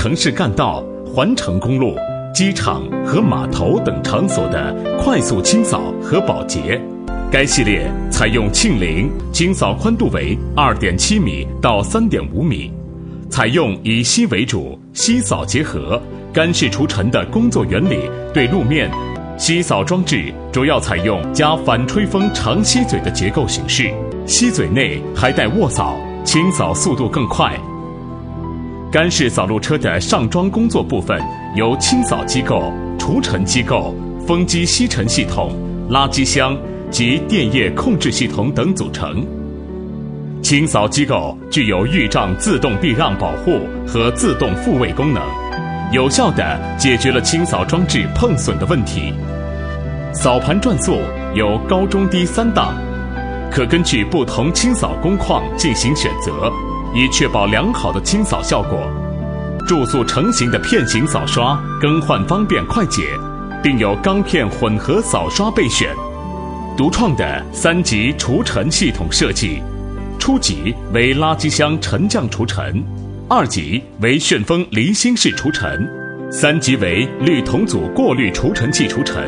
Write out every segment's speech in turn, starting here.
城市干道、环城公路、机场和码头等场所的快速清扫和保洁。该系列采用庆铃，清扫宽度为 2.7 米到 3.5 米，采用以吸为主、吸扫结合、干式除尘的工作原理对路面。吸扫装置主要采用加反吹风长吸嘴的结构形式，吸嘴内还带握扫，清扫速度更快。干式扫路车的上装工作部分由清扫机构、除尘机构、风机吸尘系统、垃圾箱及电液控制系统等组成。清扫机构具有预障自动避让保护和自动复位功能，有效地解决了清扫装置碰损的问题。扫盘转速有高、中、低3档，可根据不同清扫工况进行选择，以确保良好的清扫效果。注塑成型的片形扫刷更换方便快捷，并有钢片混合扫刷备选。独创的3级除尘系统设计，初级为垃圾箱沉降除尘，2级为旋风离心式除尘，3级为氯同组过滤除尘器除尘。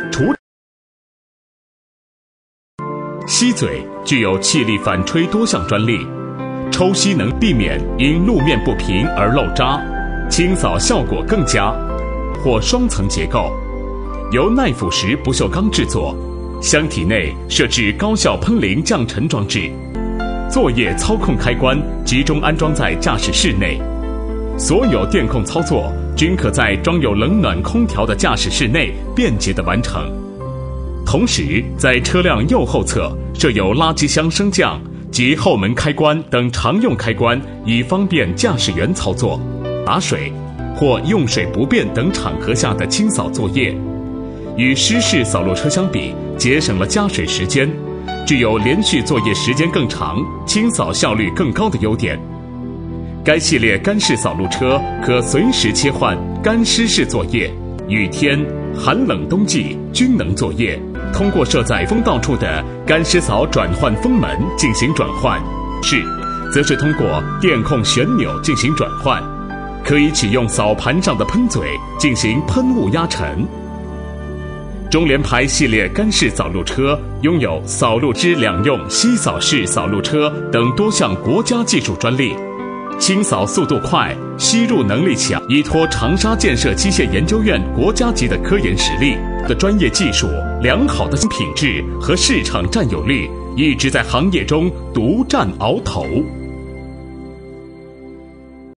吸嘴具有气力反吹多项专利，抽吸能避免因路面不平而漏渣，清扫效果更佳。或双层结构，由耐腐蚀不锈钢制作，箱体内设置高效喷淋降尘装置，作业操控开关集中安装在驾驶室内，所有电控操作均可在装有冷暖空调的驾驶室内便捷地完成。同时，在车辆右后侧设有垃圾箱升降及后门开关等常用开关，以方便驾驶员操作。打水或用水不便等场合下的清扫作业，与湿式扫路车相比，节省了加水时间，具有连续作业时间更长、清扫效率更高的优点。该系列干式扫路车可随时切换干湿式作业，雨天、寒冷冬季均能作业。通过设在风道处的干湿扫转换风门进行转换，则是通过电控旋钮进行转换，可以启用扫盘上的喷嘴进行喷雾压尘。中联牌系列干式扫路车拥有扫路之两用吸扫式扫路车等多项国家技术专利，清扫速度快，吸入能力强，依托长沙建设机械研究院国家级的科研实力的专业技术、良好的品质和市场占有率，一直在行业中独占鳌头。